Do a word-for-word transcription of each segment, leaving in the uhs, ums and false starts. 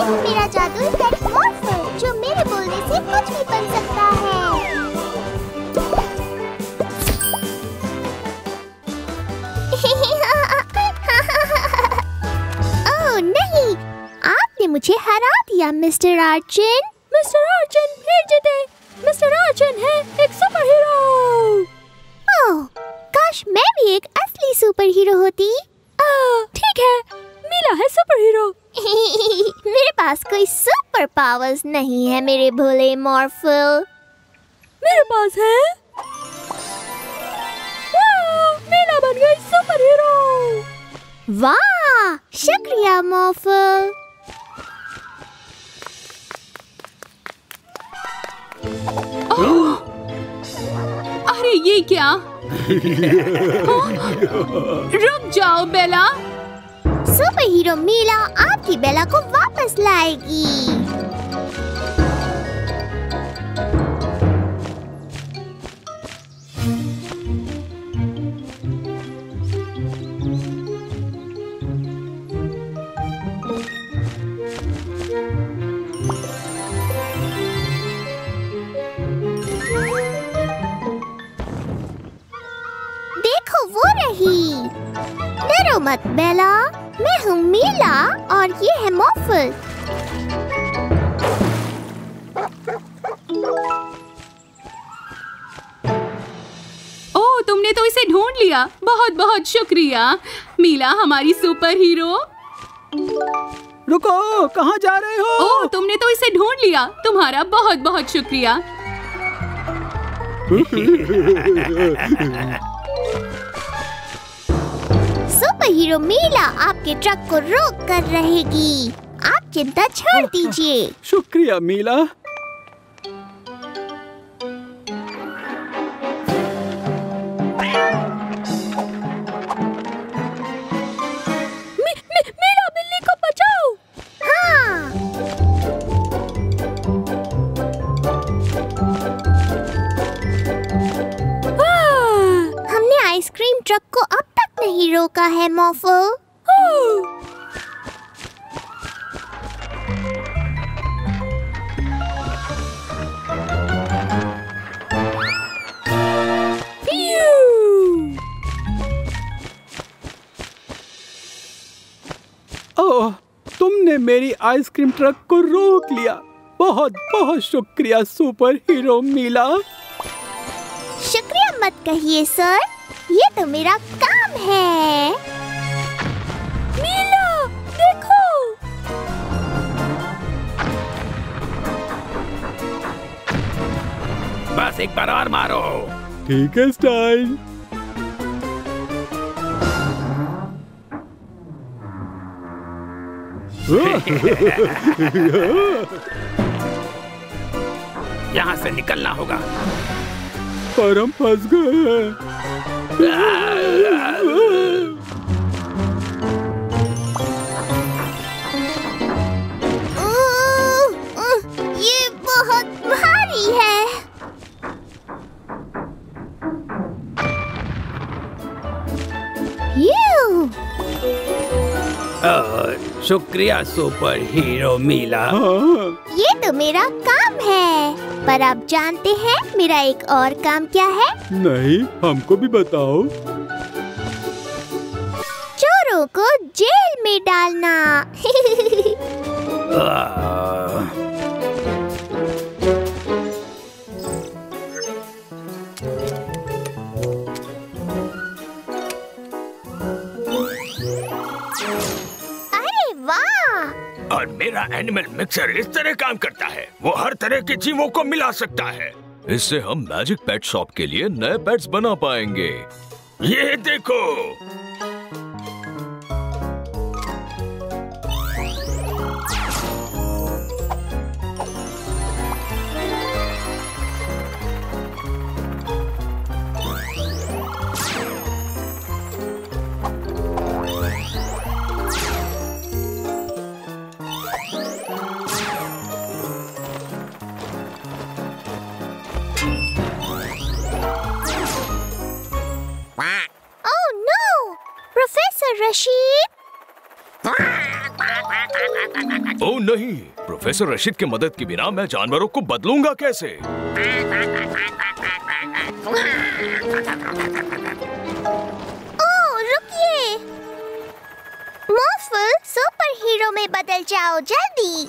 मेरा जादुई पेट मॉर्फल जो मेरे बोलने से कुछ भी बन सकता है। ओह नहीं, आपने मुझे हरा दिया मिस्टर आर्चिन। मिस्टर आर्चिन फिर जीते। मिस्टर आर्चिन है एक सुपर हीरो। ओह, काश मैं भी एक असली सुपर हीरो होती। ठीक है, मीला है सुपर हीरो। मेरे पास कोई सुपर पावर्स नहीं है मेरे भोले मॉर्फल। मेरे पास है। मीला बन गई सुपर हीरो। वाह, शुक्रिया मॉर्फल। अरे ये क्या? रुक जाओ बेला। सुपर हीरो मीला आपकी बेला को वापस लाएगी। देखो वो रही। डरो मत बेला, मैं हूँ मीला और ये है मॉर्फल। ओह, तुमने तो इसे ढूंढ लिया। बहुत बहुत शुक्रिया मीला, हमारी सुपर हीरो। रुको, कहाँ जा रहे हो? ओह, तुमने तो इसे ढूंढ लिया। तुम्हारा बहुत बहुत शुक्रिया। सुपर हीरो मीला आपके ट्रक को रोक कर रहेगी। आप चिंता छोड़ दीजिए। शुक्रिया मीला। मी, मी, मीला बिल्ली को बचाओ। हाँ। हमने आइसक्रीम ट्रक को अब तक नहीं रोका है मॉर्फल। ओह, तुमने मेरी आइसक्रीम ट्रक को रोक लिया। बहुत बहुत शुक्रिया सुपर हीरो मीला। शुक्रिया मत कहिए सर, ये तो मेरा काम है। मीला देखो। बस एक बार और मारो। ठीक है स्टाइल। यहाँ से निकलना होगा। पर हम फंस गए हैं। ये बहुत भारी है। शुक्रिया सुपर हीरो मीला। ये तो मेरा काम है, पर आप जानते हैं मेरा एक और काम क्या है? नहीं, हमको भी बताओ। चोरों को जेल में डालना। और मेरा एनिमल मिक्सर इस तरह काम करता है। वो हर तरह के जीवों को मिला सकता है। इससे हम मैजिक पेट शॉप के लिए नए पेट्स बना पाएंगे। ये देखो। रशीद, ओह नहीं, प्रोफेसर रशीद की मदद के बिना मैं जानवरों को बदलूंगा कैसे? ओह रुकिए, मॉर्फल सुपर हीरो में बदल जाओ जल्दी।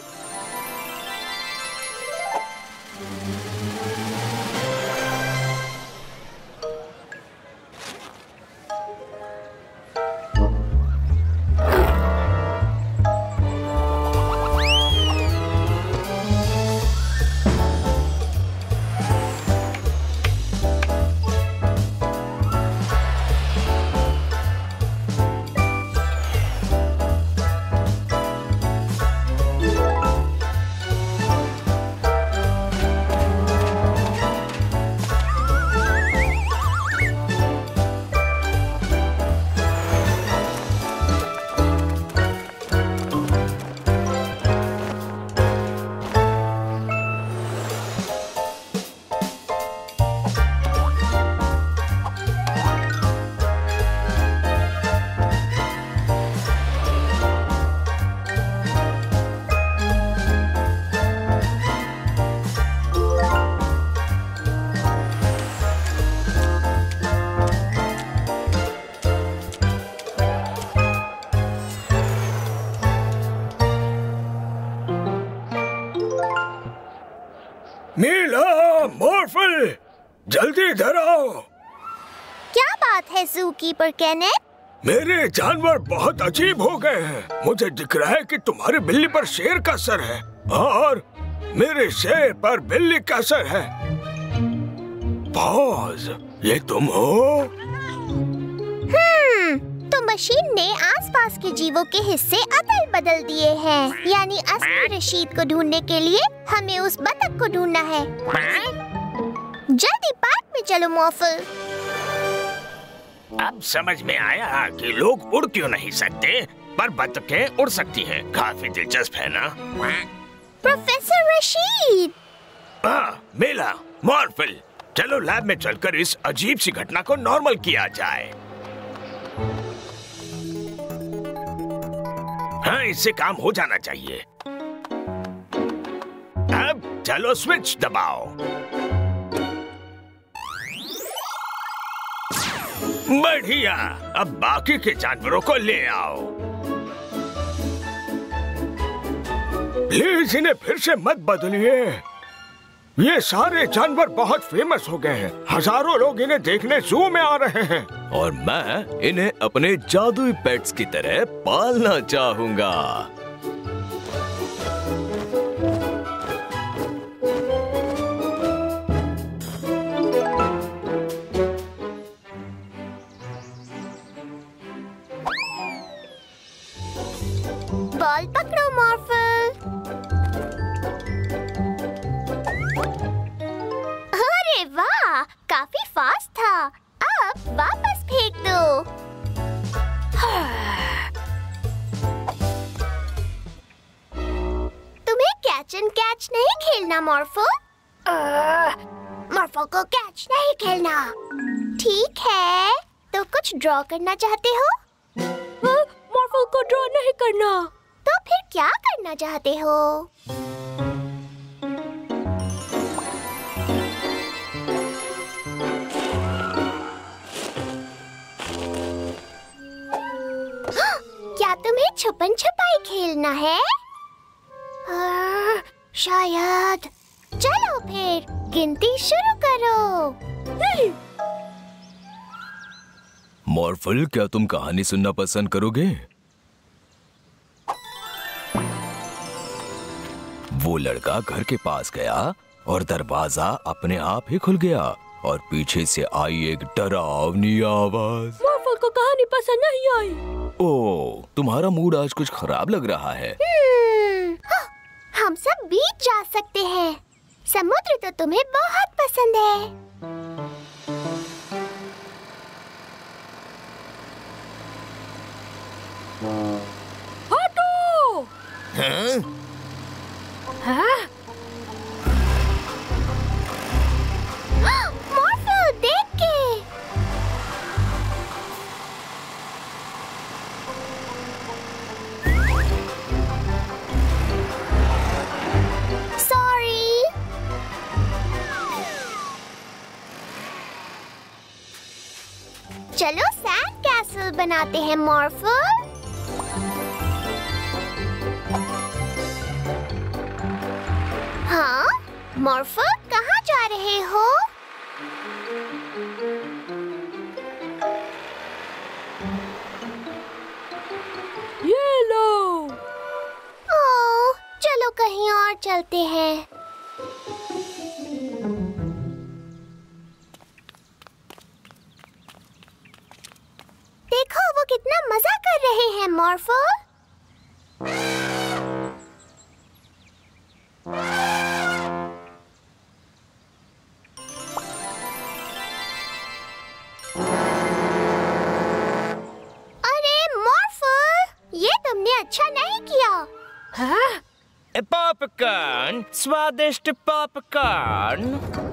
मीला, मॉर्फल, जल्दी इधर आओ। क्या बात है ज़ूकीपर केनेथ? मेरे जानवर बहुत अजीब हो गए हैं। मुझे दिख रहा है कि तुम्हारी बिल्ली पर शेर का सर है और मेरे शेर पर बिल्ली का सर है। पॉज, ये तुम हो? हम्म, तो मशीन ने आसपास के जीवों के हिस्से अदल बदल दिए हैं। यानी असली रशीद को ढूंढने के लिए हमें उस बतख को ढूंढना है। जल्दी पार्क में चलो मॉर्फल। अब समझ में आया कि लोग उड़ क्यों नहीं सकते, पर बतखें उड़ सकती हैं। काफी दिलचस्प है ना? प्रोफेसर रशीद। हाँ, मीला, मॉर्फल, चलो लैब में चलकर इस अजीब सी घटना को नॉर्मल किया जाए। हाँ, इससे काम हो जाना चाहिए। अब चलो स्विच दबाओ। बढ़िया, अब बाकी के जानवरों को ले आओ। प्लीज इन्हें फिर से मत बदलिए। ये सारे जानवर बहुत फेमस हो गए हैं। हजारों लोग इन्हें देखने जू में आ रहे हैं। और मैं इन्हें अपने जादुई पेट्स की तरह पालना चाहूंगा। बॉल पकड़ो मॉर्फल। अरे वाह, काफी फास्ट था। अब वापस फेंक दो। तुम्हें कैच एंड कैच नहीं खेलना मॉर्फल। मॉर्फल को कैच नहीं खेलना। ठीक है, तो कुछ ड्रॉ करना चाहते हो? मॉर्फल को ड्रॉ नहीं करना। तो फिर क्या करना चाहते हो? क्या तुम्हें छुपन छुपाई खेलना है? आ, शायद। चलो फिर गिनती शुरू करो। नहीं। मॉर्फल, क्या तुम कहानी सुनना पसंद करोगे? वो लड़का घर के पास गया और दरवाजा अपने आप ही खुल गया और पीछे से आई एक डरावनी आवाज। मॉर्फल को कहानी पसंद नहीं आई। ओह, तुम्हारा मूड आज कुछ खराब लग रहा है। हम सब बीच जा सकते हैं। समुद्र तो तुम्हें बहुत पसंद है। हटो! हाँ? हाँ? मॉर्फल, देख के। बनाते हैं मॉर्फल। हाँ, मॉर्फल कहाँ जा रहे हो? ये लो। ओह, चलो कहीं और चलते हैं। देखो वो कितना मजा कर रहे हैं मॉर्फल। अरे मॉर्फल, ये तुमने अच्छा नहीं किया। हाँ? पॉपकॉर्न, स्वादिष्ट पॉपकॉर्न।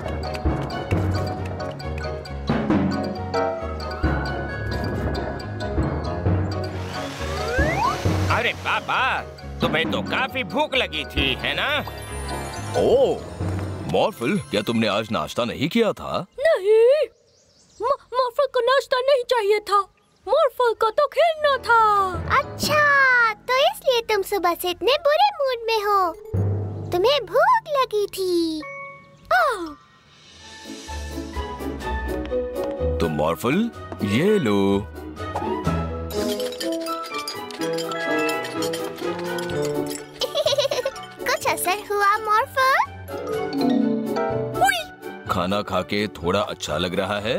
अरे पापा, तुम्हें तो काफी भूख लगी थी, है ना? ओह, मॉर्फल, क्या तुमने आज नाश्ता नहीं किया था? नहीं, मॉर्फल को नाश्ता नहीं चाहिए था। मॉर्फल को तो खेलना था। अच्छा, तो इसलिए तुम सुबह से इतने बुरे मूड में हो। तुम्हें भूख लगी थी। आह, तो मॉर्फल, ये लो। कुछ असर हुआ मॉर्फल? खाना खा के थोड़ा अच्छा लग रहा है?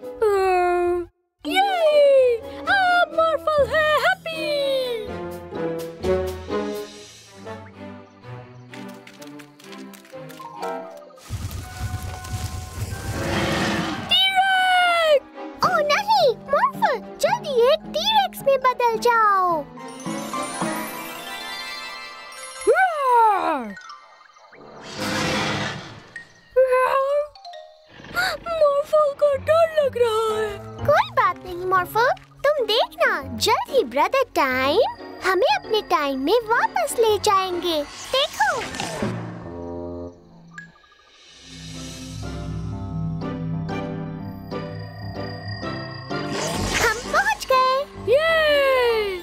ये, अब मॉर्फल है हैप्पी। टी-रेक्स! ओह नहीं, मॉर्फल, जल्दी एक टी-रेक्स में बदल जाओ। मॉर्फल को डर लग रहा है। कोई बात नहीं मॉर्फल, तुम देखना, जल्द ही ब्रदर टाइम हमें अपने टाइम में वापस ले जाएंगे। देखो। हम पहुंच गए। Yay!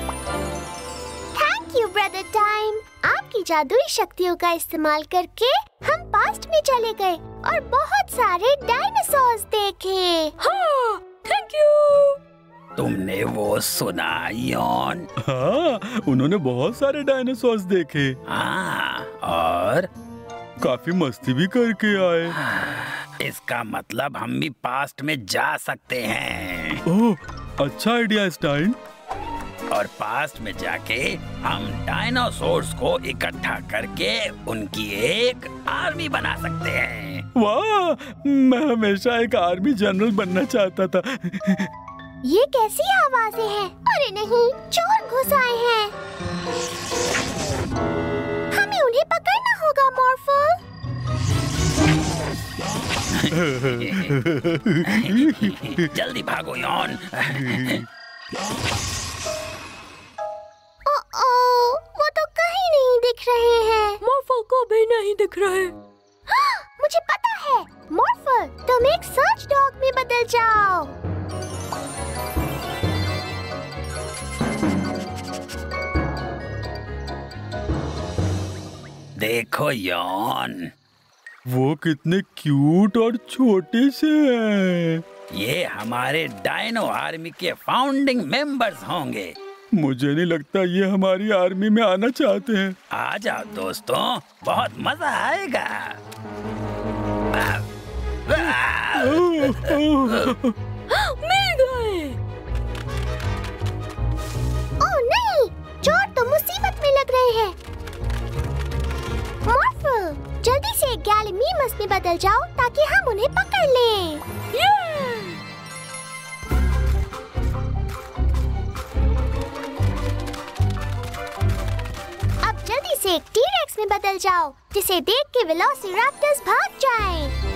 Thank you brother time. आपकी जादुई शक्तियों का इस्तेमाल करके हम पास्ट में चले गए और बहुत सारे डायनासोर्स देखे। हाँ, थैंक यू। तुमने वो सुना यॉन? हाँ, उन्होंने बहुत सारे डायनासोर्स देखे। हाँ, और काफी मस्ती भी करके आए। इसका मतलब हम भी पास्ट में जा सकते हैं। ओह, अच्छा आइडिया स्टाइन। और पास्ट में जाके हम डायनासोर्स को इकट्ठा करके उनकी एक आर्मी बना सकते हैं। वाह, मैं हमेशा एक आर्मी जनरल बनना चाहता था। ये कैसी आवाजें हैं? अरे नहीं, चोर घुस आए हैं। हमें उन्हें पकड़ना होगा मॉर्फल। जल्दी भागो यॉन। ओह, वो तो कहीं नहीं दिख रहे हैं। मॉर्फल को भी नहीं दिख रहे। हाँ, मुझे पता है मॉर्फल, तुम एक सर्च डॉग में बदल जाओ। देखो यॉन, वो कितने क्यूट और छोटे से हैं। ये हमारे डायनो आर्मी के फाउंडिंग मेंबर्स होंगे। मुझे नहीं लगता ये हमारी आर्मी में आना चाहते हैं। आ जाओ दोस्तों, बहुत मजा आएगा। मिल गए। ओह नहीं, चोर तो मुसीबत में लग रहे हैं। मॉर्फल, जल्दी से गैलीमीमस में बदल जाओ ताकि हम उन्हें पकड़ लें। ये! अब जल्दी से एक टी-रेक्स में बदल जाओ, जिसे देख के वेलोसिरैप्टर्स भाग जाएं।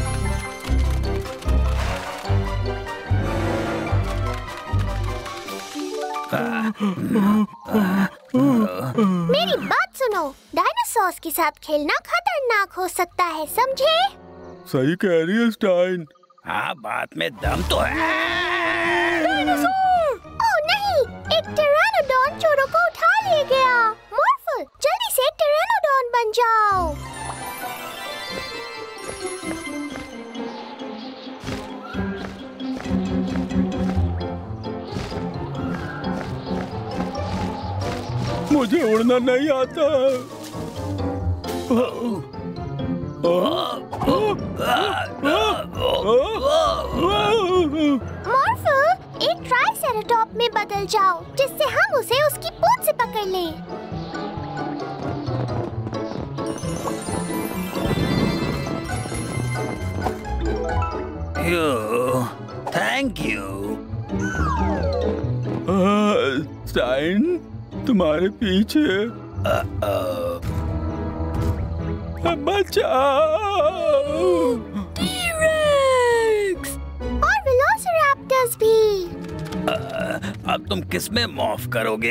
मेरी बात सुनो, डायनासोर्स के साथ खेलना खतरनाक हो सकता है, समझे? सही कह रही है स्टाइन। हाँ, बात में दम तो है। डायनासोर! एक टेरानोडॉन चोरों को उठा ले गया। मॉर्फल, जल्दी से एक टेरानोडॉन बन जाओ। मुझे उड़ना नहीं आता। मॉर्फल, एक ट्राइसेराटॉप में बदल जाओ जिससे हम उसे उसकी पूंछ से पकड़ लें। Thank you. स्टाइन, तुम्हारे पीछे। बचाओ। टी-रेक्स और वेलोसिरैप्टर्स भी। अब तुम किस में मॉर्फ करोगे?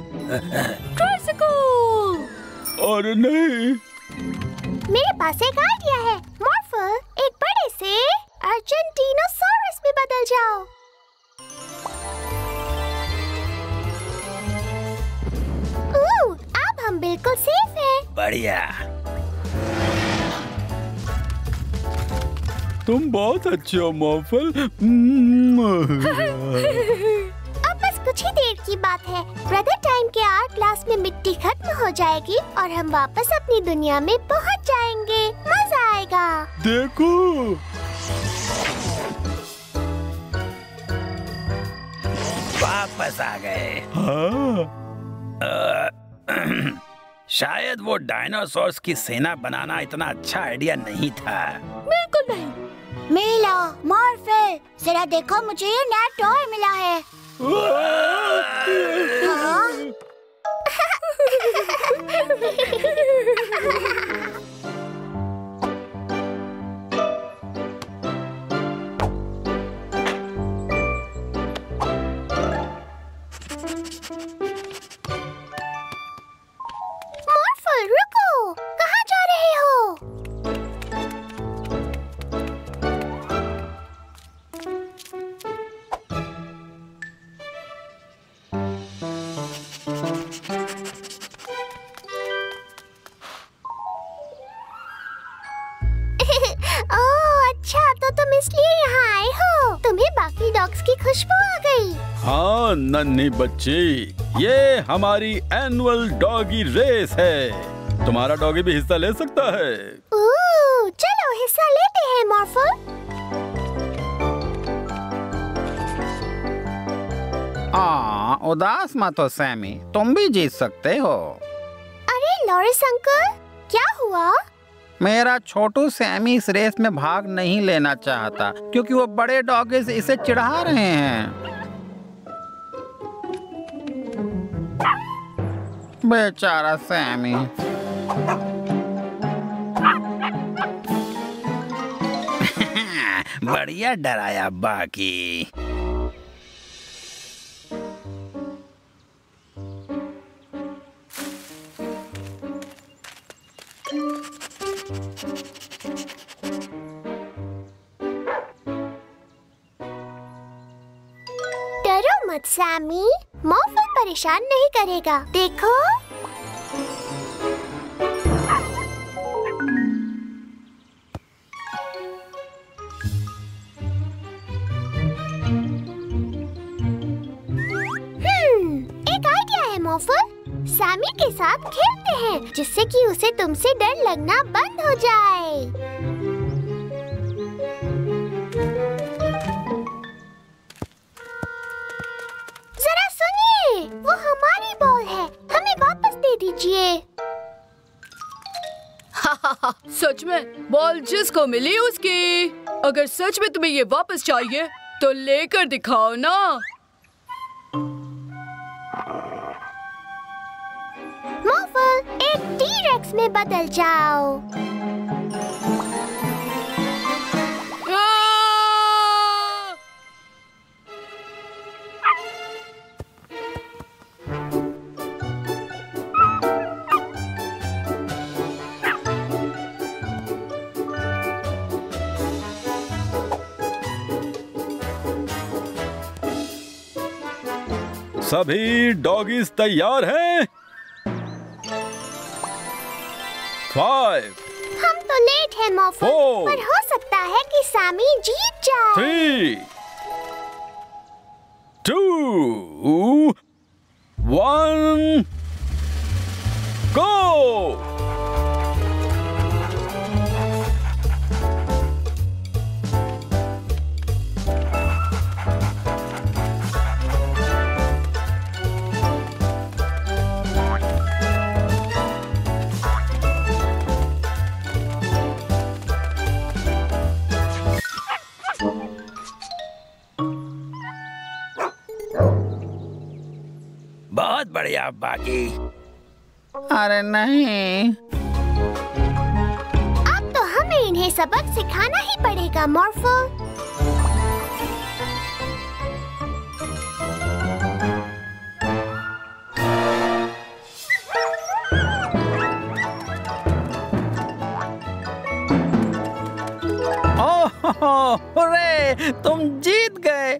ट्राइसिकल। और नहीं, मेरे पास एक आइडिया है। मॉर्फल, एक बड़े से अर्जेंटीनोसॉरस में बदल जाओ। ओह, अब हम बिल्कुल सेफ हैं। बढ़िया। तुम बहुत अच्छे हो मॉर्फल। अब बस कुछ ही देर की बात है। ब्रदर टाइम के आर्ट क्लास में मिट्टी खत्म हो जाएगी और हम वापस अपनी दुनिया में पहुंच जाएंगे। मजा आएगा। देखो, वापस आ गए। हाँ। शायद वो डायनासोर्स की सेना बनाना इतना अच्छा आइडिया नहीं था। बिल्कुल नहीं। मिला, मॉर्फल, जरा देखो, मुझे ये नया टॉय मिला है। हाँ? मॉर्फल, रुको, कहाँ जा रहे हो? ओह अच्छा, तो तुम इसलिए यहाँ आए हो। तुम्हें बाकी डॉग्स की खुशबू आ गई। हाँ नन्ही बच्ची, ये हमारी एनुअल डॉगी रेस है। तुम्हारा डॉगी भी हिस्सा ले सकता है। ओह, चलो हिस्सा लेते हैं मॉर्फल। आ, उदास मत हो सैमी, तुम भी जीत सकते हो। अरे लॉरिस अंकल, क्या हुआ? मेरा छोटू सैमी इस रेस में भाग नहीं लेना चाहता क्योंकि वो बड़े डॉगी से इसे चिढ़ा रहे हैं। बेचारा सैमी। बढ़िया डराया बाकी। डरो मत सैमी, मॉर्फल परेशान नहीं करेगा। देखो, हम्म, एक आइडिया है मॉर्फल। सैमी के साथ खेलते हैं जिससे कि उसे तुमसे डर लगना बंद हो जाए। जरा सुनिए, वो हमारी बॉल है, हमें वापस दे दीजिए। सच में बॉल जिसको मिली उसकी। अगर सच में तुम्हें ये वापस चाहिए तो लेकर दिखाओ ना। मॉर्फल, एक टी-रेक्स में बदल जाओ। सभी डॉगीज तैयार हैं? फाइव, हम तो लेट हैं मोफल, Four. पर हो सकता है कि सामी जीत जाए। Three, two, one, go! बहुत बढ़िया बाकी। अरे नहीं, अब तो हमें इन्हें सबक सिखाना ही पड़ेगा मॉर्फल। ओह हुर्रे, तुम जीत गए।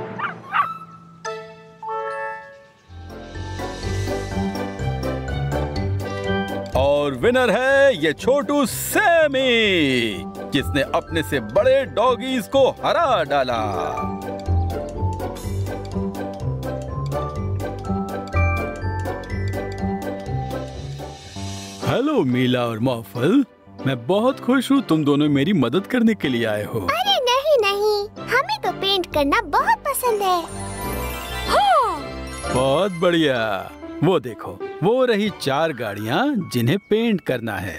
और विनर है ये छोटू सैमी, जिसने अपने से बड़े डॉगीज को हरा डाला। हेलो मीला और मॉफल, मैं बहुत खुश हूँ तुम दोनों मेरी मदद करने के लिए आए हो। अरे नहीं नहीं, हमें तो पेंट करना बहुत पसंद है। हाँ। बहुत बढ़िया। वो देखो, वो रही चार गाड़ियाँ जिन्हें पेंट करना है।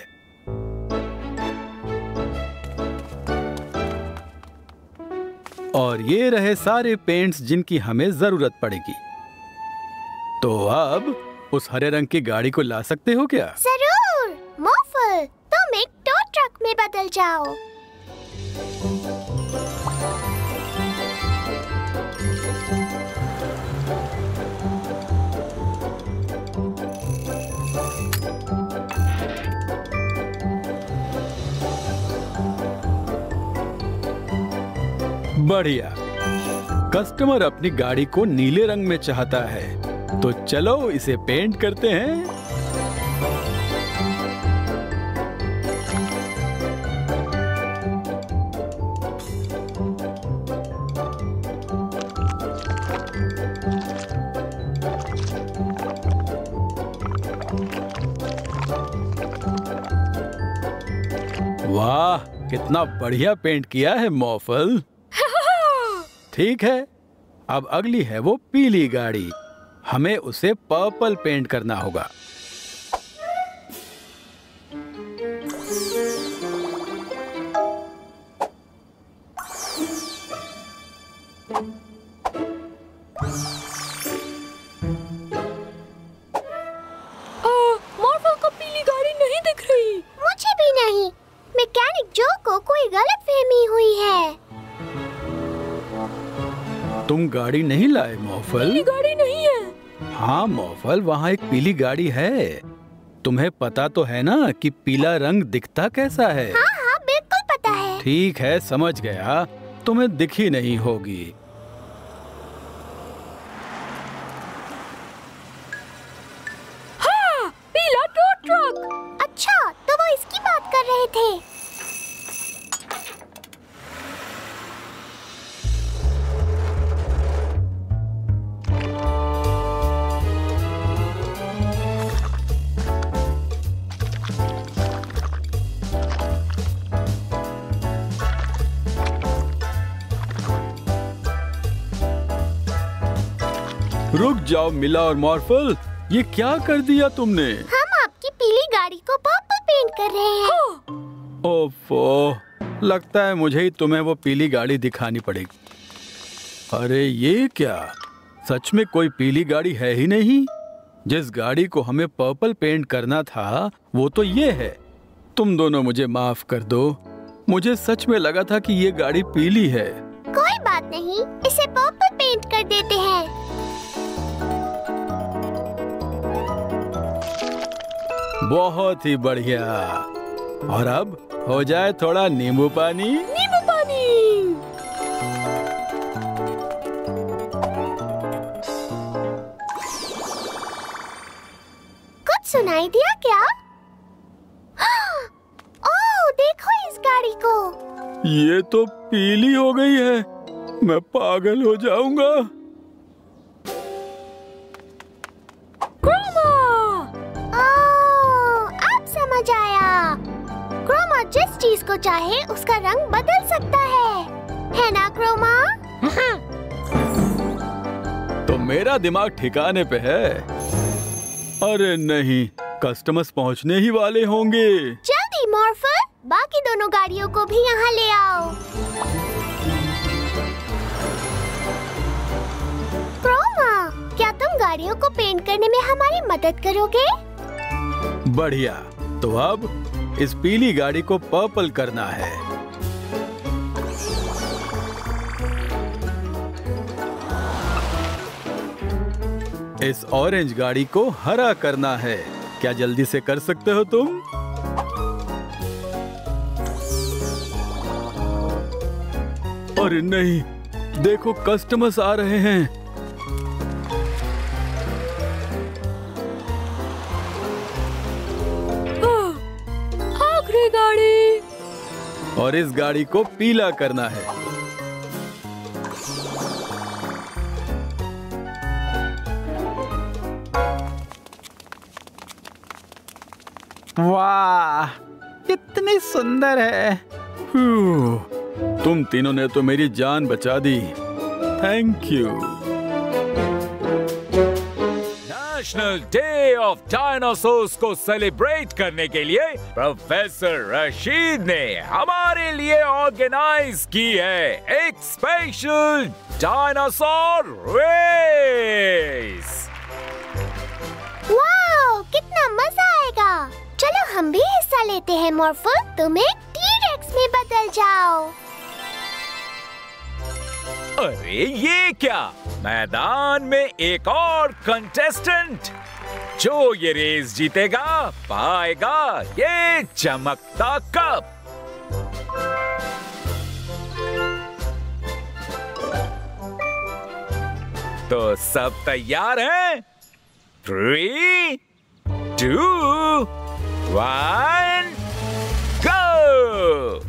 और ये रहे सारे पेंट्स जिनकी हमें जरूरत पड़ेगी। तो अब उस हरे रंग की गाड़ी को ला सकते हो क्या? जरूर मॉफल, तुम एक टो ट्रक में बदल जाओ। बढ़िया। कस्टमर अपनी गाड़ी को नीले रंग में चाहता है, तो चलो इसे पेंट करते हैं। वाह, कितना बढ़िया पेंट किया है मॉफल। ठीक है, अब अगली है वो पीली गाड़ी। हमें उसे पर्पल पेंट करना होगा। मॉर्फल को पीली गाड़ी नहीं दिख रही। मुझे भी नहीं। मैकेनिक जो को कोई गलतफहमी हुई है। तुम गाड़ी नहीं लाए मॉफल? पीली गाड़ी नहीं है। हाँ मॉफल, वहाँ एक पीली गाड़ी है। तुम्हें पता तो है ना कि पीला रंग दिखता कैसा है? हाँ हाँ बिल्कुल पता है। ठीक है, समझ गया। तुम्हें दिखी नहीं होगी। हाँ, पीला टो ट्रक। अच्छा, तो वो इसकी बात कर रहे थे। रुक जाओ मिला और मॉर्फल, ये क्या कर दिया तुमने? हम आपकी पीली गाड़ी को पर्पल पेंट कर रहे हैं। ओफो, लगता है मुझे ही तुम्हें वो पीली गाड़ी दिखानी पड़ेगी। अरे ये क्या, सच में कोई पीली गाड़ी है ही नहीं। जिस गाड़ी को हमें पर्पल पेंट करना था वो तो ये है। तुम दोनों मुझे माफ कर दो, मुझे सच में लगा था कि ये गाड़ी पीली है। कोई बात नहीं, इसे पर्पल पेंट कर देते हैं। बहुत ही बढ़िया। और अब हो जाए थोड़ा नींबू पानी। नींबू पानी। सुनाई दिया क्या? ओह, देखो इस गाड़ी को। ये तो पीली हो गई है। मैं पागल हो जाऊंगा। क्रोमा! ओह, अब समझ आया। क्रोमा जिस चीज को चाहे उसका रंग बदल सकता है, है ना क्रोमा? तो मेरा दिमाग ठिकाने पे है। अरे नहीं, कस्टमर्स पहुंचने ही वाले होंगे। जल्दी मॉर्फल, बाकी दोनों गाड़ियों को भी यहाँ ले आओ। क्रोमा, क्या तुम गाड़ियों को पेंट करने में हमारी मदद करोगे? बढ़िया। तो अब इस पीली गाड़ी को पर्पल करना है। इस ऑरेंज गाड़ी को हरा करना है। क्या जल्दी से कर सकते हो तुम? अरे नहीं, देखो कस्टमर्स आ रहे हैं। आखिरी गाड़ी। और इस गाड़ी को पीला करना है। वाह, कितनी सुंदर है। तुम तीनों ने तो मेरी जान बचा दी। Thank you. National day of dinosaurs को सेलिब्रेट करने के लिए प्रोफेसर रशीद ने हमारे लिए ऑर्गेनाइज की है एक स्पेशल डायनासोर रेस। वाओ, कितना मजा आएगा। चलो हम भी हिस्सा लेते हैं मॉर्फल। तुम एक टी-रेक्स में बदल जाओ। अरे ये क्या, मैदान में एक और कंटेस्टेंट। जो ये रेस जीतेगा पाएगा ये चमकता कप। तो सब तैयार हैं? Three two one go.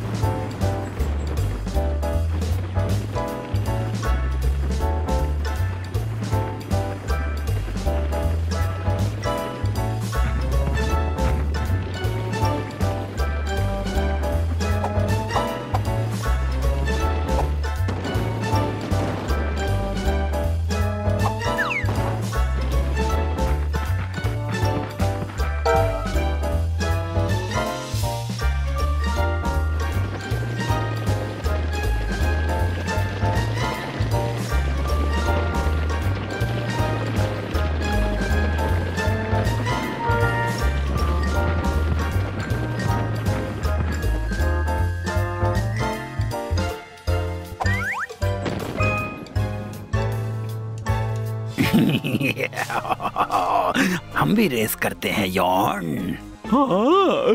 हम भी रेस करते हैं यॉर्न। हाँ।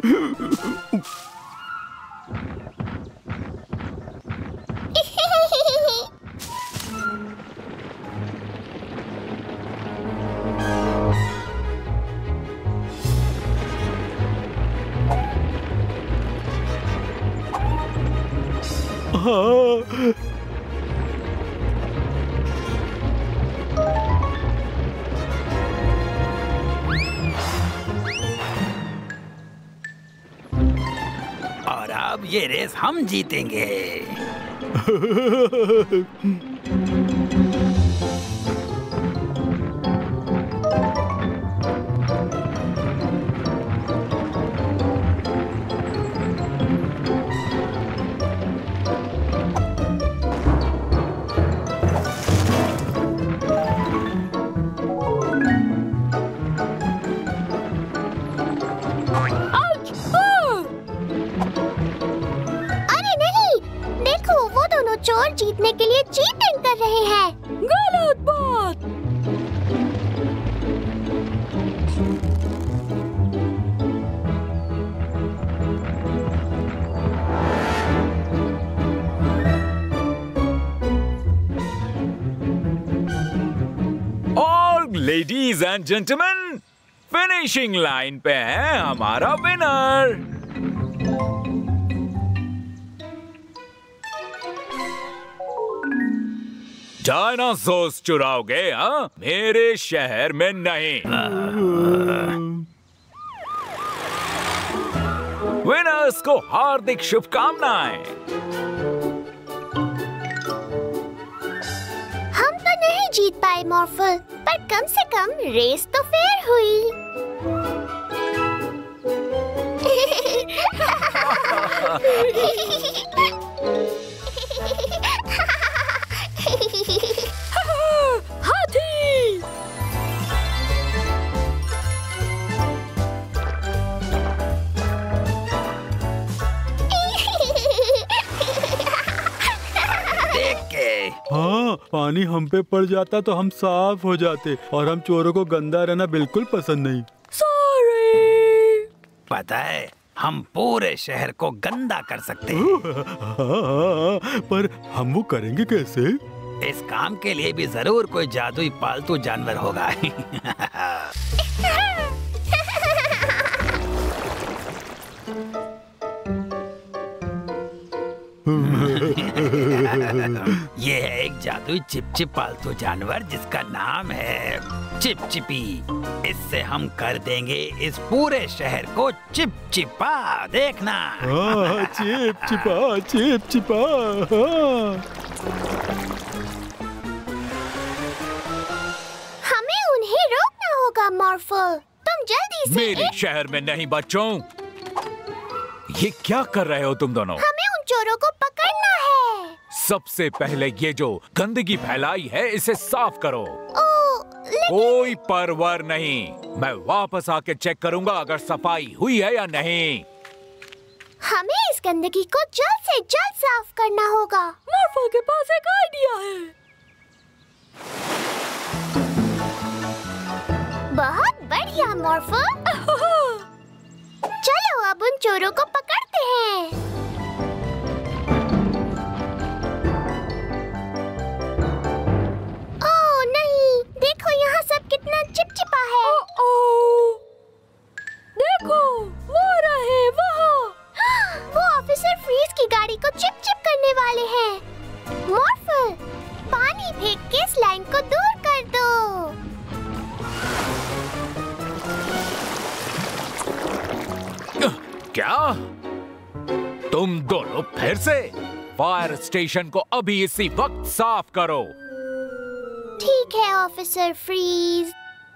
हाँ। और अब ये रेस हम जीतेंगे। चोर जीतने के लिए चीटिंग कर रहे हैं। गलत बात। All ladies and gentlemen, finishing line पे है हमारा विनर। डायनासोर्स चुराओगे? हाँ, मेरे शहर में नहीं। विनर्स को हार्दिक शुभकामनाएं। हम तो नहीं जीत पाए मॉर्फल, पर कम से कम रेस तो फेयर हुई। हाथी! देख के। हाँ, पानी हम पे पड़ जाता तो हम साफ हो जाते और हम चोरों को गंदा रहना बिल्कुल पसंद नहीं। सॉरी। पता है, हम पूरे शहर को गंदा कर सकते हैं। हाँ, पर हम वो करेंगे कैसे? इस काम के लिए भी जरूर कोई जादुई पालतू जानवर होगा। ये है एक जादुई चिपचिप पालतू जानवर जिसका नाम है चिपचिपी। इससे हम कर देंगे इस पूरे शहर को चिपचिपा। देखना। हाँ, चिपचिपा चिपचिपा। हाँ। हमें उन्हें रोकना होगा मॉर्फल। तुम जल्दी से। मेरे शहर में नहीं बच्चों। ये क्या कर रहे हो तुम दोनों? हमें उन चोरों को पकड़ना है। सबसे पहले ये जो गंदगी फैलाई है इसे साफ करो। ओ, लेकिन... कोई परवाह नहीं, मैं वापस आके चेक करूंगा अगर सफाई हुई है या नहीं। हमें इस गंदगी को जल्द से जल्द साफ करना होगा। मॉर्फल के पास एक आइडिया है। बहुत बढ़िया मॉर्फल। चलो अब उन चोरों को पकड़ते हैं। ओह नहीं, देखो यहाँ सब कितना चिपचिपा है। ओ, ओ, देखो वो रहे वहाँ। वो ऑफिसर फ्रीज की गाड़ी को चिप-चिप करने वाले हैं। मॉर्फल, पानी फेंक के इस लाइन को दूर कर दो। क्या? तुम दोनों फिर से? फायर स्टेशन को अभी इसी वक्त साफ करो। ठीक है ऑफिसर फ्रीज।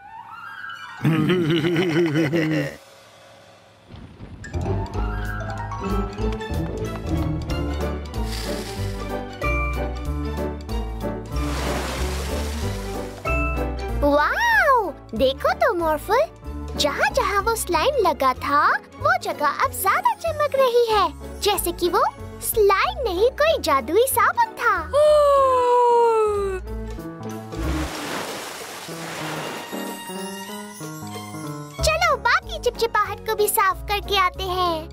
वाओ, देखो तो मॉर्फल, जहाँ जहाँ वो स्लाइम लगा था वो जगह अब ज्यादा चमक रही है, जैसे कि वो स्लाइम नहीं कोई जादुई साबुन था। चलो बाकी चिपचिपाहट को भी साफ करके आते हैं।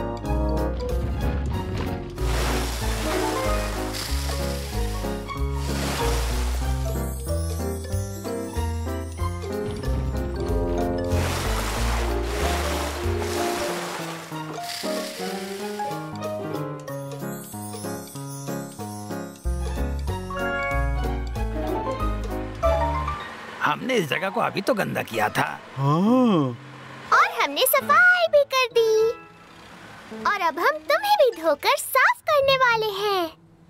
हमने इस जगह को अभी तो गंदा किया था। हाँ। और हमने सफाई भी कर दी। और अब हम तुम्हें भी धोकर साफ करने वाले हैं।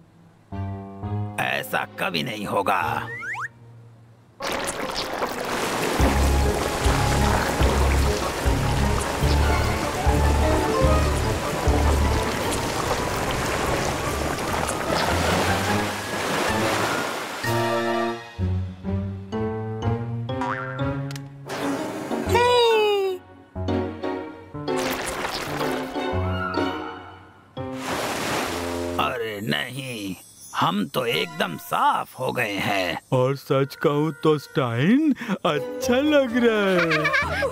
ऐसा कभी नहीं होगा। नहीं, हम तो एकदम साफ हो गए हैं। और सच कहूँ तो स्टाइन अच्छा लग रहा है।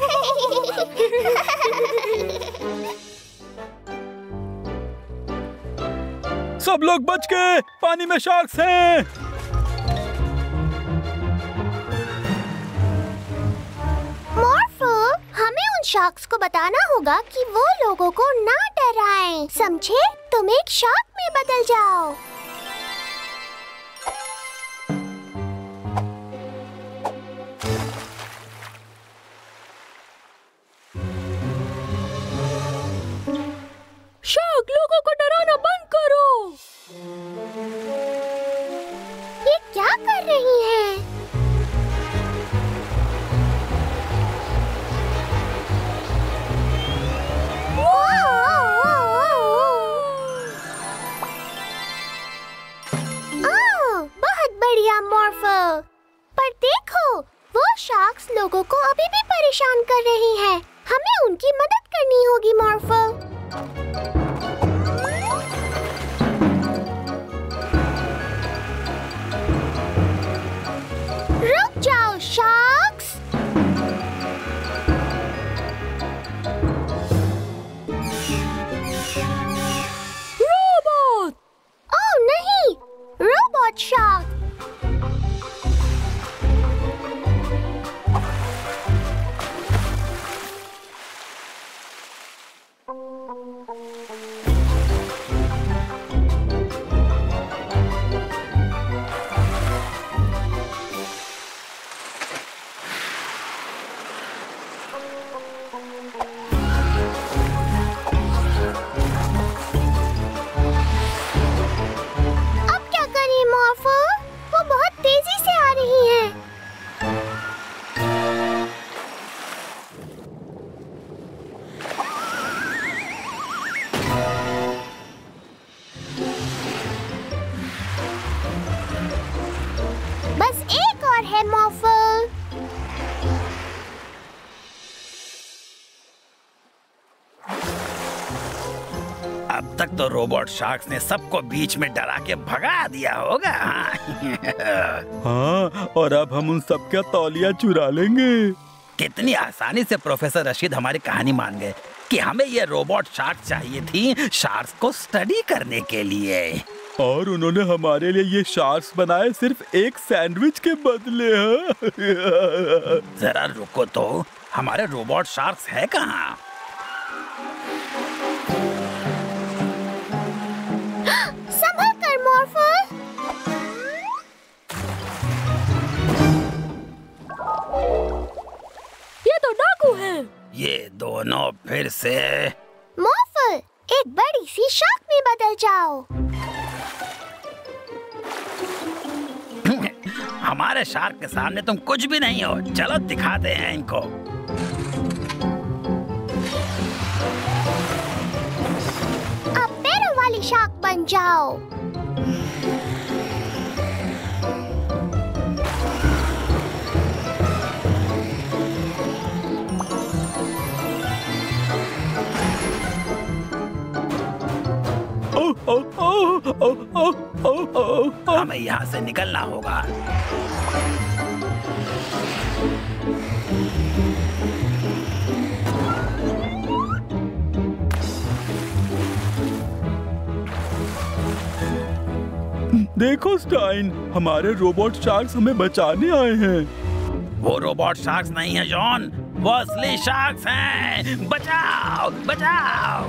सब लोग बच गए, पानी में शार्क्स हैं। मॉर्फल, शार्क्स को बताना होगा कि वो लोगों को ना डराएं, समझे? तुम एक शार्क में बदल जाओ। शार्क, लोगों को डराना बंद करो। ये क्या कर रही हैं? ओह, बहुत बढ़िया मॉर्फल। पर देखो, वो शार्क्स लोगों को अभी भी परेशान कर रही हैं। हमें उनकी मदद करनी होगी मॉर्फल। रुक जाओ शार्क्स। रोबोट! ओह नहीं, रोबोट शार्क। अब तक तो रोबोट शार्क्स ने सबको बीच में डरा के भगा दिया होगा। हाँ, और अब हम उन सबका तौलिया चुरा लेंगे। कितनी आसानी से प्रोफेसर रशीद हमारी कहानी मान गए कि हमें ये रोबोट शार्क चाहिए थी शार्क्स को स्टडी करने के लिए। और उन्होंने हमारे लिए ये शार्क्स बनाए सिर्फ एक सैंडविच के बदले। जरा रुको तो, हमारे रोबोट शार्क्स है कहाँ? संभल कर मॉर्फल। ये तो डाकू है। ये दोनों फिर से। मॉर्फल, एक बड़ी सी शार्क में बदल जाओ। हमारे शार्क के सामने तुम कुछ भी नहीं हो। चलो दिखाते हैं इनको। अब पैरों वाली शार्क बन जाओ। ओ, ओ, ओ, ओ, ओ, ओ, ओ। हमें यहाँ से निकलना होगा। देखो स्टाइन, हमारे रोबोट शार्क्स हमें बचाने आए हैं। वो रोबोट शार्क्स नहीं है जॉन, वो असली शार्क्स हैं। बचाओ, बचाओ।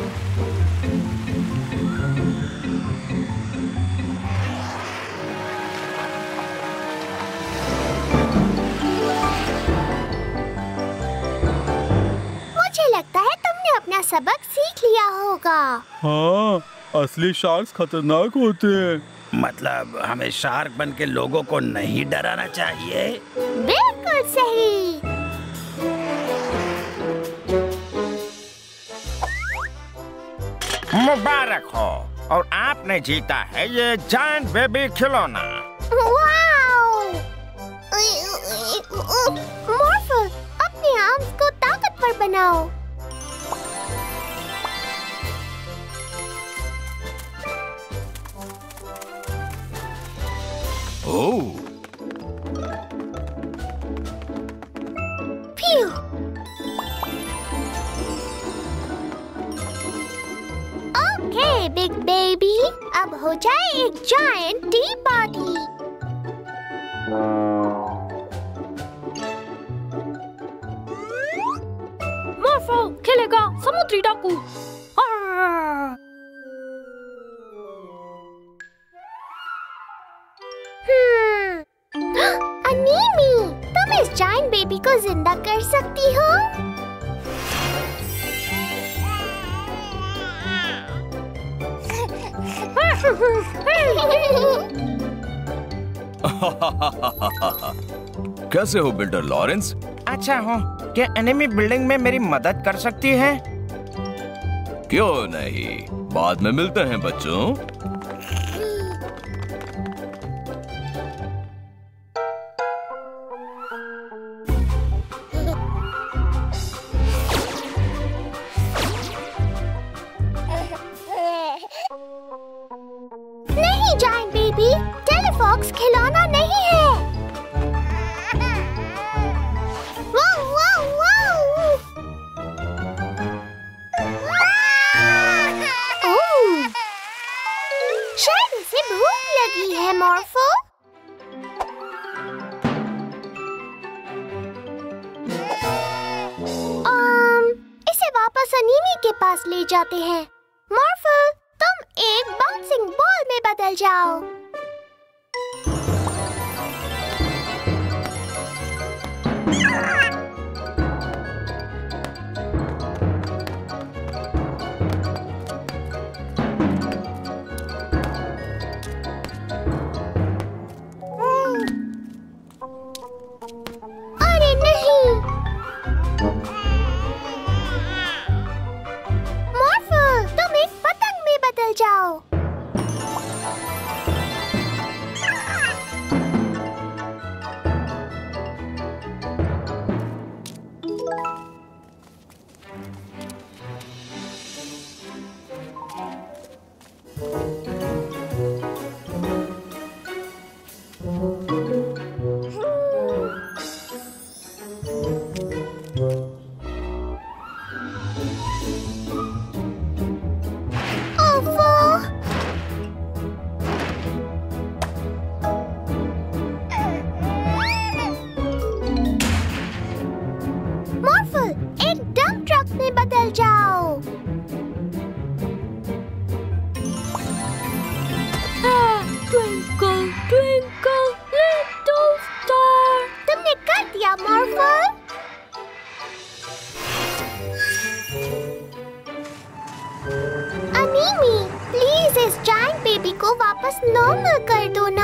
मुझे लगता है तुमने अपना सबक सीख लिया होगा। हाँ, असली शार्क्स खतरनाक होते हैं। मतलब हमें शार्क बन के लोगों को नहीं डराना चाहिए। बिल्कुल सही। मुबारक हो, और आपने जीता है ये जायंट बेबी खिलौना। वाओ! मॉर्फल, अपने आर्म्स को ताकतवर बनाओ। Oh, Phew! Okay big baby, अब हो जाए एक जायंट टी पार्टी। मॉर्फल खेलेगा समुद्री डाकू। आह! हम्म, अनीमी, तुम इस जायंट बेबी को जिंदा कर सकती हो? कैसे हो बिल्डर लॉरेंस? अच्छा हूँ। क्या एनिमी बिल्डिंग में मेरी मदद कर सकती है? क्यों नहीं, बाद में मिलते हैं बच्चों। नहीं जायंट बेबी, टेलीफॉक्स खिलौना नहीं है। वाव वाव वाव। ओह, शायद इसे भूख लगी है मॉर्फो। um, इसे वापस अनीमी के पास ले जाते हैं। मॉर्फो, तुम एक बाउंसिंग बॉल में बदल जाओ। अरे नहीं, मॉर्फो, तुम एक पतंग में बदल जाओ। बदल जाओ। Twinkle twinkle little star. तुमने कर दिया मॉर्फल। अनीमी, प्लीज इस जायंट बेबी को वापस नॉर्मल कर दो ना।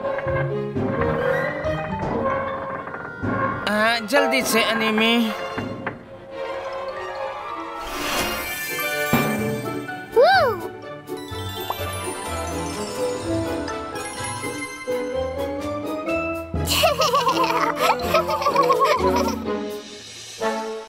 जल्दी से अनीमी।